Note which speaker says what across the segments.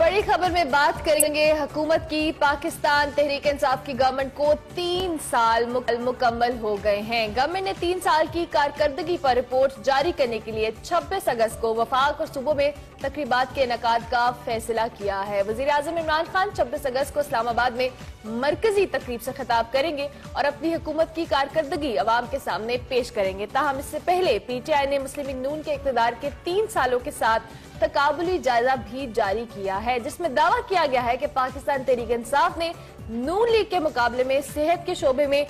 Speaker 1: बड़ी खबर में बात करेंगे। हुकूमत की पाकिस्तान तहरीक इंसाफ की गवर्नमेंट को 3 साल मुकम्मल हो गए हैं। गवर्नमेंट ने 3 साल की कारकर्दगी पर रिपोर्ट जारी करने के लिए 26 अगस्त को वफाक और सूबों में तकरीबात के इनेकाद का फैसला किया है। वजीर आजम इमरान खान 26 अगस्त को इस्लामाबाद में मरकजी तकरीब से खिताब करेंगे और अपनी हुकूमत की कारकर्दगी अवाम के सामने पेश करेंगे। ताहम इससे पहले पीटीआई ने मुस्लिम लीग नून के इक़्तिदार के 3 सालों के साथ तकाबुली जायजा भी जारी किया है, जिसमें दावा किया गया है कि पाकिस्तान तहरीक इंसाफ ने नून लीग के मुकाबले में सेहत के शोबे में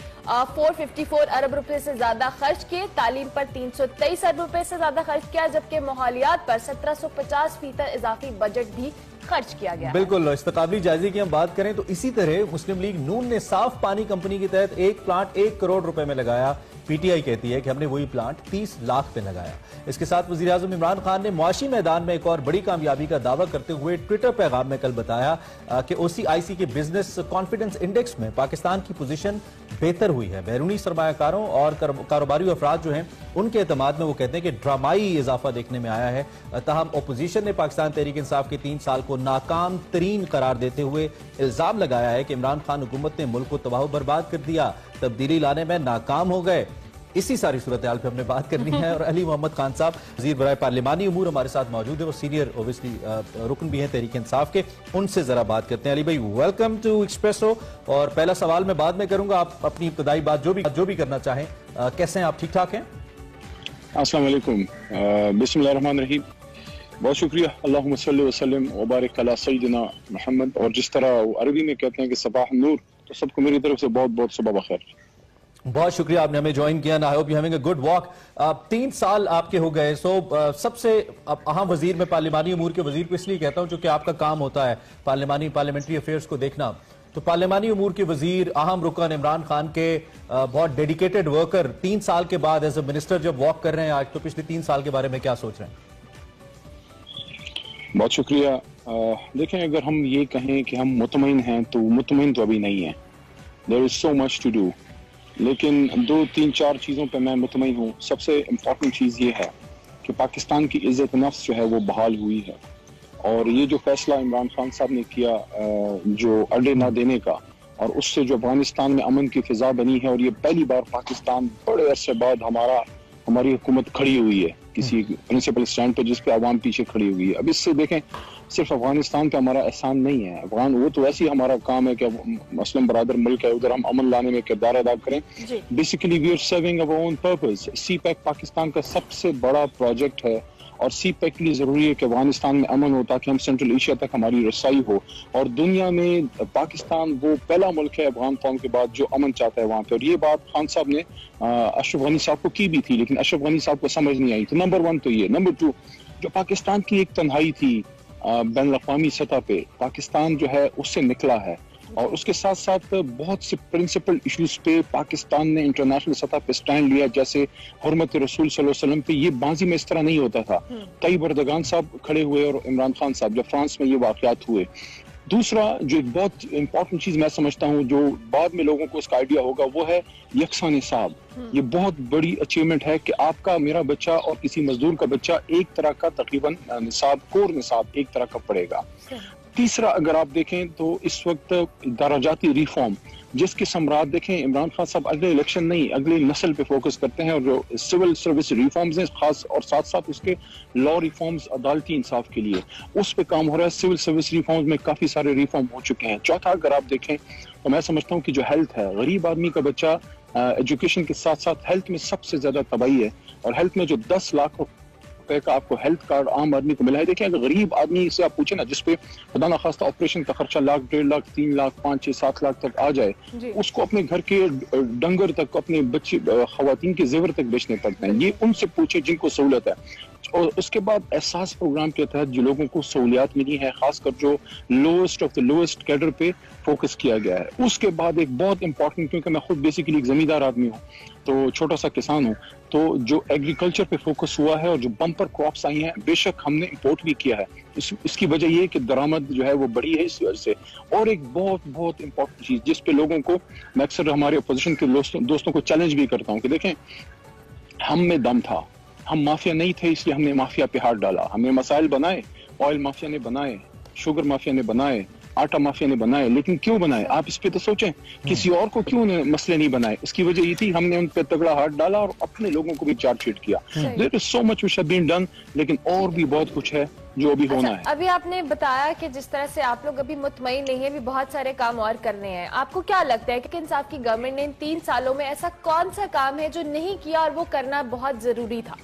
Speaker 1: 454 अरब रुपए से ज्यादा खर्च किए, तालीम पर 323 अरब रुपए से ज्यादा खर्च किया, जबकि माहौलियात पर 1750% इजाफी बजट भी खर्च किया गया।
Speaker 2: बिल्कुल, इस्तकाबली जायजे की हम बात करें तो इसी तरह मुस्लिम लीग नून ने साफ पानी कंपनी के तहत एक प्लांट 1 करोड़ रुपए में लगाया। पीटीआई कहती है कि हमने वही प्लांट 30 लाख पे लगाया। इसके साथ वजीर आजम इमरान खान ने मुआशी मैदान में एक और बड़ी कामयाबी का दावा करते हुए ट्विटर पैगाम में कल बताया कि ओसीआईसी के बिजनेस कॉन्फिडेंस इंडेक्स में पाकिस्तान की पोजीशन बेहतर हुई है। बैरूनी सरमायाकारों और कारोबारी अफराद जो हैं उनके एतमाद में वो कहते हैं कि ड्रामाई इजाफा देखने में आया है। ताहम अपोजिशन ने पाकिस्तान तहरीक इंसाफ के 3 साल को नाकाम तरीन करार देते हुए इल्जाम लगाया है कि इमरान खान हुकूमत ने मुल्क को तबाह बर्बाद कर दिया, तब्दीली लाने में नाकाम हो गए। इसी सारी सूरत हाल पे हमने बात करनी है और अली मोहम्मद खान साहब वज़ीर बराए पार्लिमानी उमूर हमारे साथ मौजूद है। वो सीनियर ओबियसली रुकन भी हैं तहरीक इंसाफ के, उनसे जरा बात करते हैं। अली भाई, वेलकम टू एक्सप्रेसो। और पहला सवाल मैं बाद में करूंगा, आप अपनी इब्तदाई बात जो भी करना चाहें। कैसे हैं आप? ठीक ठाक हैं?
Speaker 3: अस्सलाम वालेकुम, बिस्मिल्लाह रहमान रहीम। बहुत शुक्रिया। अल्लाहुम्मा सल्ली व सल्लिम व बारिक अला सय्यिदिना मुहम्मद। और जिस तरह अरबी में कहते हैं कि सबाह नूर, तो सबको मेरी तरफ से बहुत बहुत सुबह बखैर।
Speaker 2: बहुत शुक्रिया, आपने हमें ज्वाइन किया। I hope you having a good walk. 3 साल आपके हो गए। सबसे अहम वजीर, मैं पार्लिमानी उमूर के वजीर को इसलिए कहता हूं क्योंकि आपका काम होता है पार्लियामेंट्री अफेयर्स को देखना। तो पार्लियामानी उमूर के वजीर, अहम रुकन इमरान खान के बहुत डेडिकेटेड वर्कर 3 साल के बाद एज ए मिनिस्टर जब वॉक कर रहे हैं आज, तो पिछले 3 साल के बारे में क्या सोच रहे हैं?
Speaker 3: बहुत शुक्रिया। देखें, अगर हम ये कहें कि हम मुतमईन हैं तो मुतमईन तो अभी नहीं है। There is so much to do, लेकिन 2, 3, 4 चीज़ों पे मैं मुतमईन हूँ। सबसे इम्पोर्टेंट चीज़ ये है कि पाकिस्तान की इज्जत नफ्स जो है वो बहाल हुई है। और ये जो फैसला इमरान खान साहब ने किया जो अड्डे ना देने का, और उससे जो अफगानिस्तान में अमन की फिजा बनी है, और ये पहली बार पाकिस्तान बड़े अरसे बाद हमारी हुकूमत खड़ी हुई है किसी प्रिंसिपल स्टैंड पे जिस पे आवाम पीछे खड़ी हुई है। अब इससे देखें, सिर्फ अफगानिस्तान पे हमारा एहसान नहीं है, अफगान वो तो वैसे ही हमारा काम है कि मुस्लिम बरादर मुल्क है, उधर हम अमन लाने में किरदार अदा करें। Basically we are serving our own purpose. CPEC Pakistan का सबसे बड़ा प्रोजेक्ट है, और सी पैक के लिए जरूरी है कि अफगानिस्तान में अमन हो, ताकि हम सेंट्रल एशिया तक हमारी रसाई हो। और दुनिया में पाकिस्तान वो पहला मुल्क है अफगान कौम के बाद जो अमन चाहता है वहां पे। और ये बात खान साहब ने अशरफ गनी साहब को की भी थी, लेकिन अशरफ गनी साहब को समझ नहीं आई। तो नंबर 1 तो ये। नंबर 2, जो पाकिस्तान की एक तन्हाई थी बैन अवी सतह पे, पाकिस्तान जो है उससे निकला है। और उसके साथ साथ बहुत से प्रिंसिपल इश्यूज पे पाकिस्तान ने इंटरनेशनल सतह पे स्टैंड लिया, जैसे हुर्मत रसूल सल्लल्लाहु अलैहि वसल्लम पे। ये बाजी में इस तरह नहीं होता था। तैयब एर्दोगान साहब खड़े हुए और इमरान खान साहब जब फ्रांस में ये वाकयात हुए। दूसरा जो एक बहुत इंपॉर्टेंट चीज मैं समझता हूँ, जो बाद में लोगों को इसका आइडिया होगा, वो है यकसा निसाब। ये बहुत बड़ी अचीवमेंट है कि आपका, मेरा बच्चा और किसी मजदूर का बच्चा एक तरह का तकरीबन निसाब, कोर निसाब एक तरह का पड़ेगा। तीसरा, अगर आप देखें तो इस वक्त दराजाती रिफॉर्म, जिसके सम्राट देखें इमरान खान साहब अगले इलेक्शन नहीं, अगले नस्ल पे फोकस करते हैं। और जो सिविल सर्विस रिफॉर्म्स हैं खास, और साथ साथ उसके लॉ रिफॉर्म्स अदालती इंसाफ के लिए, उस पे काम हो रहा है। सिविल सर्विस रिफॉर्म्स में काफी सारे रिफॉर्म हो चुके हैं। चौथा, अगर आप देखें तो मैं समझता हूँ कि जो हेल्थ है, गरीब आदमी का बच्चा एजुकेशन के साथ साथ हेल्थ में सबसे ज्यादा तबाही है। और हेल्थ में जो 10 लाख का आपको हेल्थ कार्ड आम आदमी को मिला है। देखिए, अगर गरीब आदमी से आप पूछे ना, जिसपे खुदा ना खास्ता ऑपरेशन का खर्चा 1 लाख, 1.5 लाख, 3 लाख, 5, 6, 7 लाख तक आ जाए, उसको अपने घर के डंगर तक, अपने बच्चे खवातीन के जेवर तक बेचने पड़ते हैं। ये उनसे पूछे जिनको सहूलत है। और उसके बाद एहसास प्रोग्राम के तहत जो लोगों को सहूलियात मिली है, खासकर जो lowest of the lowest cadre पे फोकस किया गया है। उसके बाद एक बहुत इंपॉर्टेंट, क्योंकि मैं खुद बेसिकली एक जमींदार आदमी हूँ, तो छोटा सा किसान हूँ, तो जो एग्रीकल्चर पे फोकस हुआ है और जो बम्पर क्रॉप्स आई हैं, बेशक हमने इंपोर्ट भी किया है, इसकी वजह ये कि दरामद जो है वो बढ़ी है इस वजह से। और एक बहुत बहुत इंपॉर्टेंट चीज जिस पे लोगों को, मैं अक्सर हमारे अपोजिशन के दोस्तों को चैलेंज भी करता हूँ कि देखें, हम में दम था, हम माफिया नहीं थे, इसलिए हमने माफिया पे हाथ डाला। हमने मसाइल बनाए, ऑयल माफिया ने बनाए, शुगर माफिया ने बनाए, आटा माफिया ने बनाए, लेकिन क्यों बनाए? आप इस पे तो सोचें, किसी और को क्यों मसले नहीं बनाए? इसकी वजह ये थी हमने उन पे तगड़ा हाथ डाला और अपने लोगों को भी चार्जशीट किया। There is so much which have been done, लेकिन और भी बहुत कुछ है जो अभी होना है।
Speaker 1: अभी आपने बताया कि जिस तरह से आप लोग अभी मुतमईन नहीं है, अभी बहुत सारे काम और करने हैं। आपको क्या लगता है कि इंसाफ की गवर्नमेंट ने इन 3 सालों में ऐसा कौन सा काम है जो नहीं किया और वो करना बहुत जरूरी था?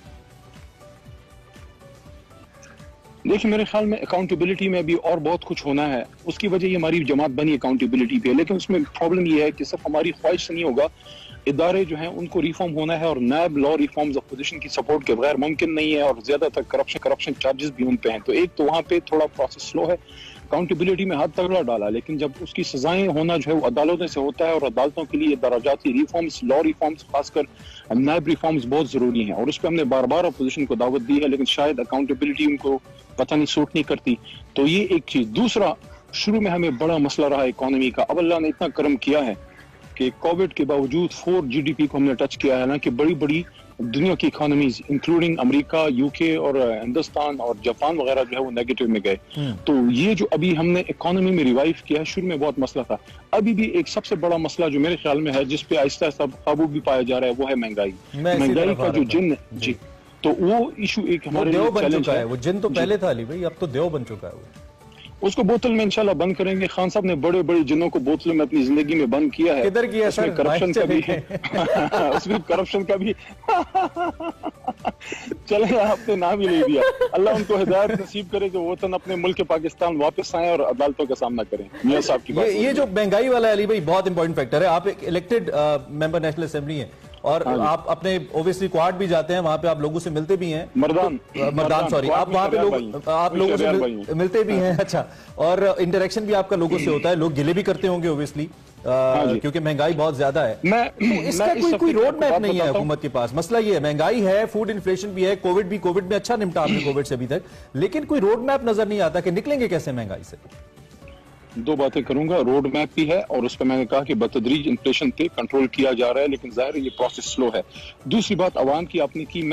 Speaker 3: देखिए, मेरे ख्याल में अकाउंटेबिलिटी में भी और बहुत कुछ होना है। उसकी वजह ये हमारी जमात बनी अकाउंटेबिलिटी पे, लेकिन उसमें प्रॉब्लम ये है कि सिर्फ हमारी ख्वाहिश से नहीं होगा। इदारे जो हैं उनको रिफॉर्म होना है और नैब लॉ रिफॉर्म्स अपोजिशन की सपोर्ट के बगैर मुमकिन नहीं है, और ज्यादातर करप्शन चार्जेस भी उन पे हैं। तो एक तो वहाँ पे थोड़ा प्रोसेस स्लो है। अकाउंटेबिलिटी में हाथ तगड़ा डाला, लेकिन जब उसकी सजाएं होना जो है वो अदालतों से होता है, और अदालतों के लिए दराजाती रिफॉर्म्स, लॉ रिफॉर्म्स, खासकर नैब रिफॉर्म्स बहुत जरूरी हैं। और उस पर हमने बार बार अपोजिशन को दावत दी है, लेकिन शायद अकाउंटेबिलिटी उनको पता नहीं सूट नहीं करती। तो ये एक चीज। दूसरा, शुरू में हमें बड़ा मसला रहा इकोनॉमी का। अब अल्लाह ने इतना करम किया है कि कोविड के बावजूद 4 GDP को हमने टच किया है, ना कि बड़ी बड़ी दुनिया की इकोनॉमीज इंक्लूडिंग अमेरिका, यूके और हिंदुस्तान और जापान वगैरह जो है वो नेगेटिव में गए। तो ये जो अभी हमने इकोनॉमी में रिवाइव किया है, शुरू में बहुत मसला था। अभी भी एक सबसे बड़ा मसला जो मेरे ख्याल में है, जिस पे आहिस्ता आहिस्ता काबू भी पाया जा रहा है, वो है महंगाई। महंगाई का जो जिन जी, तो वो इशू एक हमारे लिए चैलेंज है।
Speaker 2: वो जिन तो पहले था अली भाई, अब तो देव बन चुका है वो।
Speaker 3: उसको बोतल में इंशाल्लाह बंद करेंगे। खान साहब ने बड़े बड़े जिन्नों को बोतलों में अपनी जिंदगी में बंद किया है।
Speaker 2: किधर किया सर?
Speaker 3: करप्शन का भी है उसमें करप्शन का भी चले, आपने नाम ही नहीं दिया। अल्लाह उनको हिदायत नसीब करे जो वतन अपने मुल्क पाकिस्तान वापस आए और अदालतों का सामना करें। मियां साहब की बात।
Speaker 2: ये जो महंगाई वाला है अली भाई, बहुत इंपॉर्टेंट फैक्टर है। आप एक इलेक्टेड मेंबर नेशनल असेंबली हैं और आप अपने ओबियसली क्वाड भी जाते हैं, वहां पे आप लोगों से मिलते भी हैं। मर्दान सॉरी, आप वहां पे आप लोगों से मिलते भी हैं। अच्छा, और इंटरेक्शन भी आपका लोगों से होता है, लोग गिले भी करते होंगे ओबियसली, क्योंकि महंगाई बहुत ज्यादा है। तो इसका कोई रोड मैप नहीं है हुकूमत के पास। मसला ये है, महंगाई है, फूड इन्फ्लेशन भी है, कोविड में अच्छा निपटा आपने कोविड से अभी तक, लेकिन कोई रोड मैप नजर नहीं आता कि निकलेंगे कैसे महंगाई से।
Speaker 3: दो बातें करूंगा। रोड मैप भी है और उस पर मैंने कहा कि बतदरीज इन्फ्लेशन पे कंट्रोल किया जा रहा है, लेकिन जाहिर है ये प्रोसेस स्लो है। दूसरी बात अवाम की आपने की,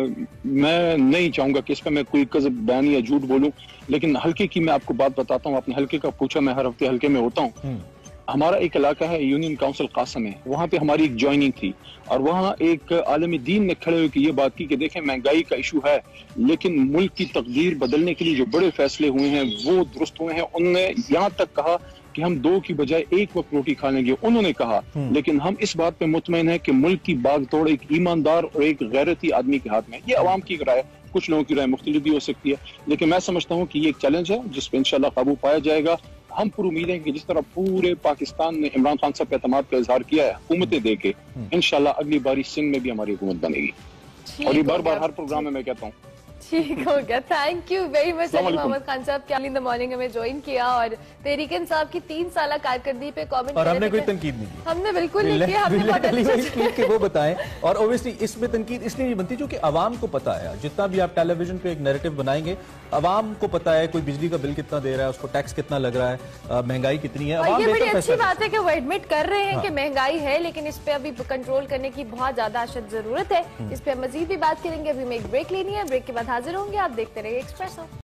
Speaker 3: मैं नहीं चाहूंगा कि इस पर मैं कोई कज़ब बयान या झूठ बोलूं, लेकिन हल्के की मैं आपको बात बताता हूं। आपने हल्के का पूछा, मैं हर हफ्ते हल्के में होता हूं। हमारा एक इलाका है यूनियन काउंसिल कासम है, वहां पे हमारी एक ज्वाइनिंग थी और वहां एक आलमी दीन ने खड़े होकर ये बात की कि देखें महंगाई का इशू है, लेकिन मुल्क की तकदीर बदलने के लिए जो बड़े फैसले हुए हैं वो दुरुस्त हुए हैं। उन्होंने यहाँ तक कहा कि हम 2 की बजाय 1 वक्त रोटी खा लेंगे, उन्होंने कहा। लेकिन हम इस बात पे मुतमईन है कि मुल्क की बागदौड़ एक ईमानदार और एक गैरती आदमी के हाथ में। ये अवाम की राय, कुछ लोगों की राय मुख्तलिफ भी हो सकती है, लेकिन मैं समझता हूँ कि ये एक चैलेंज है जिस पे इंशाल्लाह काबू पाया जाएगा। हम पूरी उम्मीद है कि जिस तरह पूरे पाकिस्तान ने इमरान खान साहब के एतमाद का इजहार किया है हुकूमतें दे के, इंशाल्लाह अगली बारी सिंध में भी हमारी हुकूमत बनेगी। और ये बार बार हर प्रोग्राम में मैं कहता हूँ।
Speaker 1: ठीक हो गया, thank you very much Ali Mohammad Khan sahab के इन द मॉर्निंग हमें ज्वाइन किया और तहरीक इंसाफ की 3 साल कारकर्दगी पे कमेंट
Speaker 2: और हमने कोई तनकीद नहीं की।
Speaker 1: हमने बिल्कुल नहीं किया, हमने बहुत अच्छे
Speaker 2: के वो बताएं। और ऑब्वियसली इसमें तनकीद इसलिए नहीं बनती क्योंकि आवाम को पता है, जितना भी आप टेलीविजन पे एक नैरेटिव बनाएंगे, आवाम को पता है कोई बिजली का बिल कितना दे रहा है, उसको टैक्स कितना लग रहा है, महंगाई कितनी है।
Speaker 1: ये बड़ी अच्छी बात है कि वो एडमिट कर रहे हैं कि महंगाई है, लेकिन इस पे अभी कंट्रोल करने की बहुत ज्यादा अशद जरूरत है। इस पे मजीद भी बात करेंगे। अभी हमें एक ब्रेक लेनी है, ब्रेक के बाद हाजिर होंगे। आप देखते रहिए एक्सप्रेसो।